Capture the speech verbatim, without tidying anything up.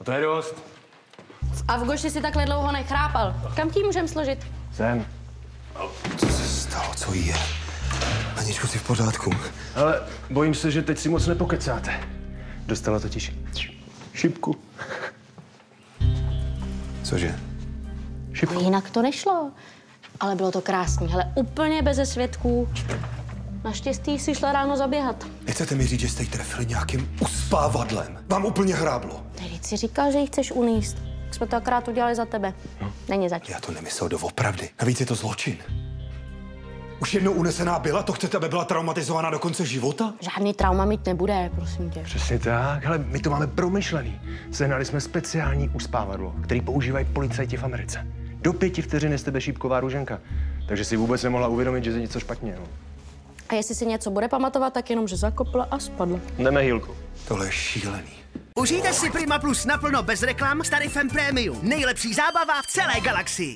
A to je dost. A v Goši si takhle dlouho nechrápal. Kam ti můžem složit? Sem. Co se stalo? Co jí je? Aničko, jsi v pořádku? Ale bojím se, že teď si moc nepokecáte. Dostala totiž šipku. Cože? Šipku. Jinak to nešlo. Ale bylo to krásný. Hele, úplně beze svědků. Naštěstí si šla ráno zaběhat. Nechcete mi říct, že jste jí trefili nějakým uspávadlem? Vám úplně hráblo. Teď si říkal, že ji chceš uníst. Tak jsme to akorát udělali za tebe. No. Není zač. Já to nemyslel doopravdy. Navíc je to zločin. Už jednou unesená byla, to chcete, aby byla traumatizovaná do konce života? Žádný trauma mít nebude, prosím tě. Přesně tak, ale my to máme promyšlený. Sehnali jsme speciální uspávadlo, který používají policajti v Americe. Do pěti vteřin je z tebe šípková růženka. Takže si vůbec nemohla uvědomit, že je něco špatně. No. A jestli si něco bude pamatovat, tak jenom, že zakopla a spadla. Jdeme, Hýlku. Tohle je šílený. Užijte si Prima Plus naplno bez reklam s tarifem Premium. Nejlepší zábava v celé galaxii.